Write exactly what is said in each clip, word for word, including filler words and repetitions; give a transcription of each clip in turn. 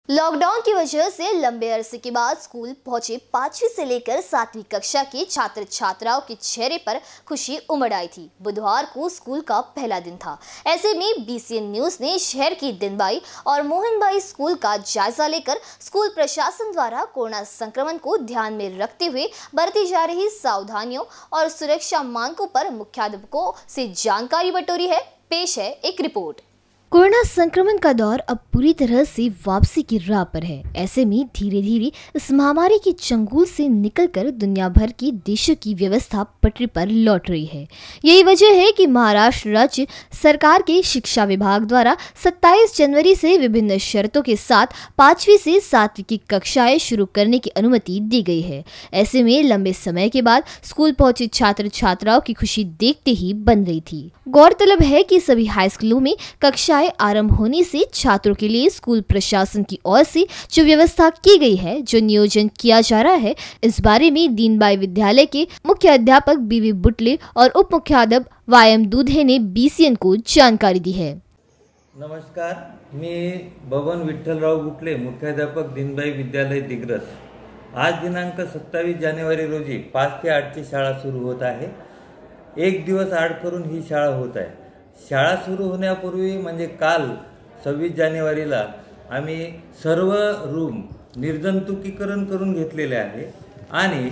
Lockdown की वजह से लंबे अरसे के बाद स्कूल पहुंचे पांचवी से लेकर सातवीं कक्षा के छात्र छात्राओं के चेहरे पर खुशी उमड़ आई थी। बुधवार को स्कूल का पहला दिन था। ऐसे में बीसीएन न्यूज ने शहर की दिनबाई और मोहनबाई स्कूल का जायजा लेकर स्कूल प्रशासन द्वारा कोरोना संक्रमण को ध्यान में रखते हुए बरती जा रही सावधानियों और सुरक्षा मानकों पर मुख्याध्यापकों से जानकारी बटोरी है। पेश है एक रिपोर्ट। कोरोना संक्रमण का दौर अब पूरी तरह से वापसी की राह पर है। ऐसे में धीरे धीरे इस महामारी के चंगुल से निकलकर दुनिया भर के देशों की व्यवस्था पटरी पर लौट रही है। यही वजह है कि महाराष्ट्र राज्य सरकार के शिक्षा विभाग द्वारा सत्ताईस जनवरी से विभिन्न शर्तों के साथ पांचवी से सातवीं की कक्षाएं शुरू करने की अनुमति दी गई है। ऐसे में लंबे समय के बाद स्कूल पहुंचे छात्र छात्राओं की खुशी देखते ही बन रही थी। गौरतलब है कि सभी हाई स्कूलों में कक्षाएं आरंभ होने से छात्रों के लिए स्कूल प्रशासन की ओर से जो व्यवस्था की गई है, जो नियोजन किया जा रहा है, इस बारे में दीनबाई विद्यालय के मुख्य अध्यापक बीवी बुटले और उप मुख्याध्यापक वायम दूधे ने बीसीएन को जानकारी दी है। नमस्कार, मी बबन विठ्ठलराव बुटले, मुख्याध्यापक दीनबाई विद्यालय दिग्रस। आज दिनांक सत्तावीस जानेवारी रोजी पाच ते आठ ची शाळा सुरू होत आहे। एक दिवस आड करून ही शाळा होत आहे। शाळा सुरू होण्यापूर्वी म्हणजे काल सव्वीस जानेवारीला आम्ही सर्व रूम निर्जंतुकीकरण करून घेतलेले आहे आणि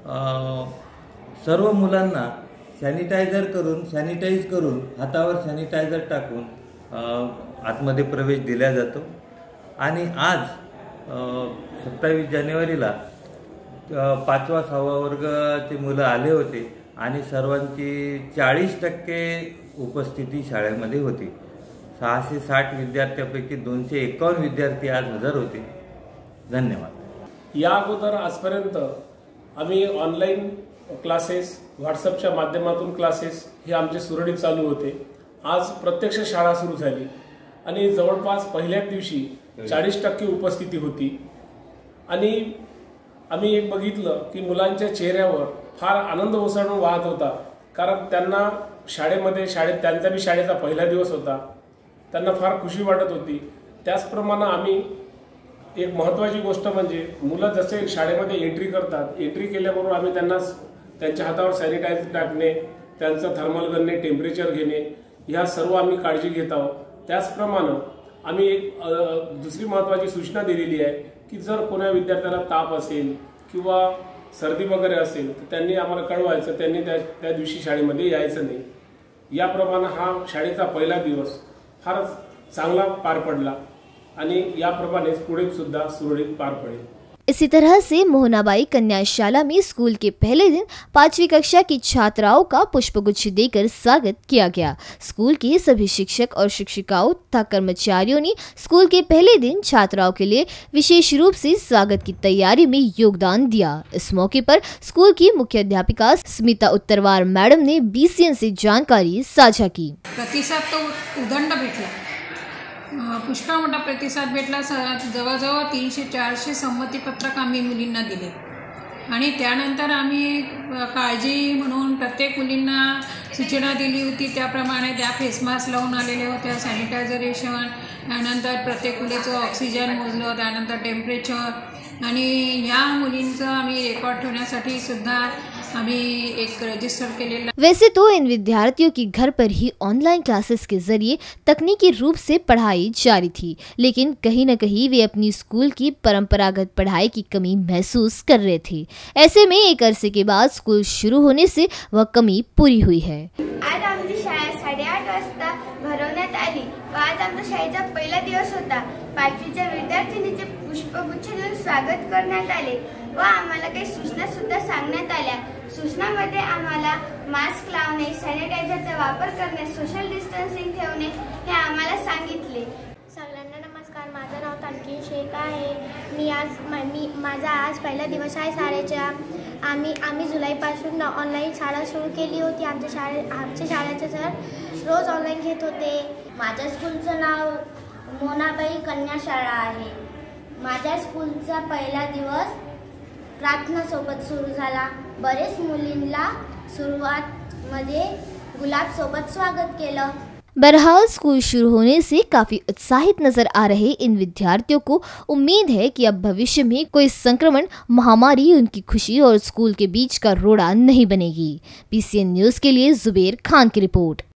सर्व मुलांना सॅनिटायझर करून सॅनिटाइज करून हातावर सॅनिटायझर टाकून आतमध्ये प्रवेश दिला जातो। आणि आज सत्तावीस जानेवारीला पाचवा सहावा वर्गाचे मुलं आले होते आणि सर्वांची चाळीस टक्के उपस्थिती शाळेमध्ये होती। सहाशे साठ विद्यार्थ्यांपैकी दोनशे एकावन्न विद्यार्थी आज हजर होते। धन्यवाद। या अगोदर आजपर्यंत आम्ही ऑनलाईन क्लासेस, व्हॉट्सअपच्या माध्यमातून क्लासेस हे आमचे सुरळीत चालू होते। आज प्रत्यक्ष शाळा सुरू झाली आणि जवळपास पहिल्याच दिवशी चाळीस टक्के उपस्थिती होती आणि आम्ही एक बघितलं की मुलांच्या चेहऱ्यावर फार आनंद ओसळून वाहत होता, कारण त्यांना शाळेमध्ये शाळेत त्यांचा बी शाळेचा पहिला दिवस होता, त्यांना फार खुशी वाटत होती। त्याचप्रमाणे आम्ही एक महत्त्वाची गोष्ट म्हणजे मुलं जसे शाळेमध्ये एंट्री करतात, एंट्री केल्याबरोबर आम्ही त्यांना त्यांच्या हातावर सॅनिटायझर टाकणे, त्यांचं थर्मल गनने टेम्परेचर घेणे, ह्या सर्व आम्ही काळजी घेत आहोत। त्याचप्रमाणे आम्ही एक दुसरी महत्त्वाची सूचना दिलेली आहे की जर कोणा विद्यार्थ्याला ताप असेल किंवा सर्दी वगैरे असेल तर त्यांनी आम्हाला कळवायचं, त्यांनी त्या त्या दिवशी शाळेमध्ये यायचं नाही। याप्रमाणे हा शाळेचा पहिला दिवस फार चांगला पार पडला आणि याप्रमाणेच पुढे सुद्धा सुरळीत पार पडेल। इसी तरह से मोहनाबाई कन्याशाला में स्कूल के पहले दिन पांचवी कक्षा की छात्राओं का पुष्पगुच्छ देकर स्वागत किया गया। स्कूल के सभी शिक्षक और शिक्षिकाओं तथा कर्मचारियों ने स्कूल के पहले दिन छात्राओं के लिए विशेष रूप से स्वागत की तैयारी में योगदान दिया। इस मौके पर स्कूल की मुख्य अध्यापिका स्मिता उत्तरवार मैडम ने बीसीएन से जानकारी साझा की। प्रतिसाद तो उदंड भेटला, पुष्कळ मोठा प्रतिसाद भेटला। जवळजवळ तीनशे चारशे संमतीपत्रक आम्ही मुलींना दिले आणि त्यानंतर आम्ही काळजी म्हणून प्रत्येक मुलींना सूचना दिली होती, त्याप्रमाणे त्या फेस मास्क लावून आलेल्या होत्या, सॅनिटायझरेशन, त्यानंतर प्रत्येक मुलीचं ऑक्सिजन मोजलं, त्यानंतर टेम्परेचर आणि ह्या मुलींचं आम्ही रेकॉर्ड ठेवण्यासाठी सुद्धा अभी एक रजिस्टर के लिए। वैसे तो इन विद्यार्थियों की घर पर ही ऑनलाइन क्लासेस के जरिए तकनीकी रूप से पढ़ाई जारी थी, लेकिन कहीं न कहीं वे अपनी स्कूल की परंपरागत पढ़ाई की कमी महसूस कर रहे थे। ऐसे में एक अरसे के बाद स्कूल शुरू होने से वह कमी पूरी हुई है। आज आमची शाळा साडेआठ वाजता भरवण्यात आली व आज आमच्या शाळेचा पहिला दिवस होता। पाचवीच्या विद्यार्थिनीचे पुष्पगुच्छ देऊन स्वागत करण्यात आले व आम्हाला काही सूचना सुद्धा सांगण्यात आल्या। सूचनामध्ये आम्हाला मास्क लावणे, सॅनिटायझरचा वापर करणे, सोशल डिस्टन्सिंग ठेवणे हे आम्हाला सांगितले। सगळ्यांना नमस्कार, माझं नाव तानकीन शेख आहे। मी आज मी माझा आज पहिला दिवस आहे शाळेचा। आम्ही आम्ही जुलैपासून ऑनलाईन शाळा सुरू केली होती। आमच्या शाळे आमच्या शाळेचे सर रोज ऑनलाईन घेत होते। माझ्या स्कूलचं नाव मोहनाबाई कन्याशाळा आहे। माझ्या स्कूलचा पहिला दिवस प्रार्थना सोबत सुरू झाला। बरेच मुलींना सुरुवात मध्ये गुलाब सोबत स्वागत केलं। बहरहाल स्कूल शुरू होने से काफी उत्साहित नजर आ रहे इन विद्यार्थियों को उम्मीद है कि अब भविष्य में कोई संक्रमण महामारी उनकी खुशी और स्कूल के बीच का रोड़ा नहीं बनेगी। पीसीएन न्यूज के लिए जुबेर खान की रिपोर्ट।